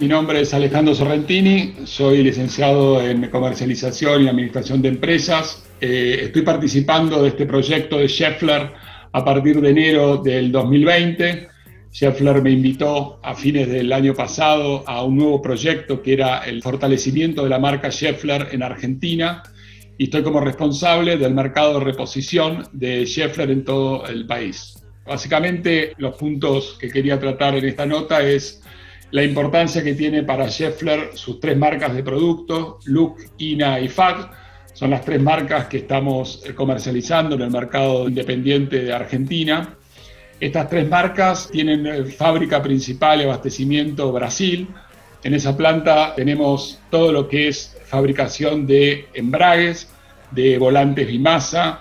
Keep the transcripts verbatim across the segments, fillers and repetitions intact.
Mi nombre es Alejandro Sorrentini, soy licenciado en comercialización y administración de empresas. Eh, estoy participando de este proyecto de Schaeffler a partir de enero del dos mil veinte. Schaeffler me invitó a fines del año pasado a un nuevo proyecto que era el fortalecimiento de la marca Schaeffler en Argentina, y estoy como responsable del mercado de reposición de Schaeffler en todo el país. Básicamente, los puntos que quería tratar en esta nota es la importancia que tiene para Schaeffler sus tres marcas de productos, Look, I N A y F A C. Son las tres marcas que estamos comercializando en el mercado independiente de Argentina. Estas tres marcas tienen fábrica principal y abastecimiento Brasil. En esa planta tenemos todo lo que es fabricación de embragues, de volantes bimasa,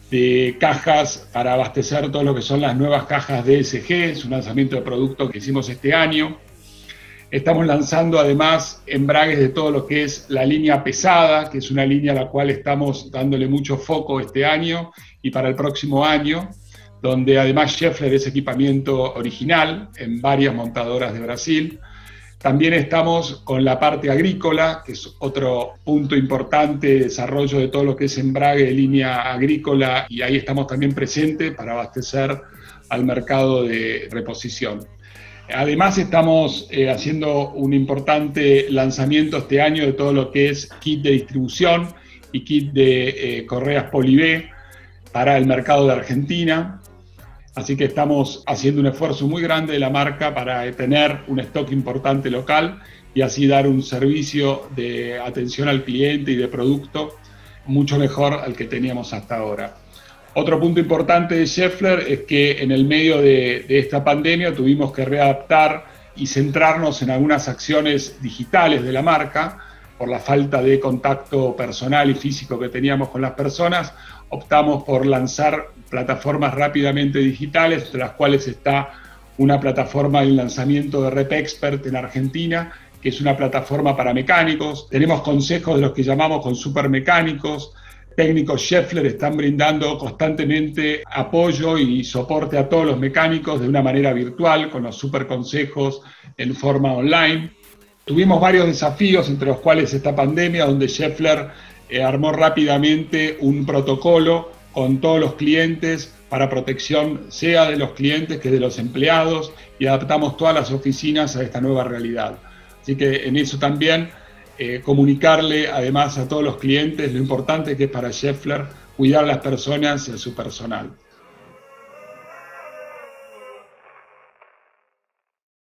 de cajas para abastecer todo lo que son las nuevas cajas D S G, es un lanzamiento de producto que hicimos este año. Estamos lanzando además embragues de todo lo que es la línea pesada, que es una línea a la cual estamos dándole mucho foco este año y para el próximo año, donde además Schaeffler es equipamiento original en varias montadoras de Brasil. También estamos con la parte agrícola, que es otro punto importante de desarrollo de todo lo que es embrague de línea agrícola, y ahí estamos también presentes para abastecer al mercado de reposición. Además estamos eh, haciendo un importante lanzamiento este año de todo lo que es kit de distribución y kit de eh, correas Poli-B para el mercado de Argentina. Así que estamos haciendo un esfuerzo muy grande de la marca para tener un stock importante local y así dar un servicio de atención al cliente y de producto mucho mejor al que teníamos hasta ahora. Otro punto importante de Schaeffler es que en el medio de, de esta pandemia tuvimos que readaptar y centrarnos en algunas acciones digitales de la marca. Por la falta de contacto personal y físico que teníamos con las personas, optamos por lanzar plataformas rápidamente digitales, entre las cuales está una plataforma de lanzamiento de RepExpert en Argentina, que es una plataforma para mecánicos. Tenemos consejos de los que llamamos consupermecánicos. Técnicos Schaeffler están brindando constantemente apoyo y soporte a todos los mecánicos de una manera virtual, con los super consejos en forma online. Tuvimos varios desafíos, entre los cuales esta pandemia, donde Schaeffler eh, armó rápidamente un protocolo con todos los clientes para protección, sea de los clientes que de los empleados, y adaptamos todas las oficinas a esta nueva realidad. Así que en eso también eh, comunicarle además a todos los clientes lo importante que es para Schaeffler cuidar a las personas y a su personal.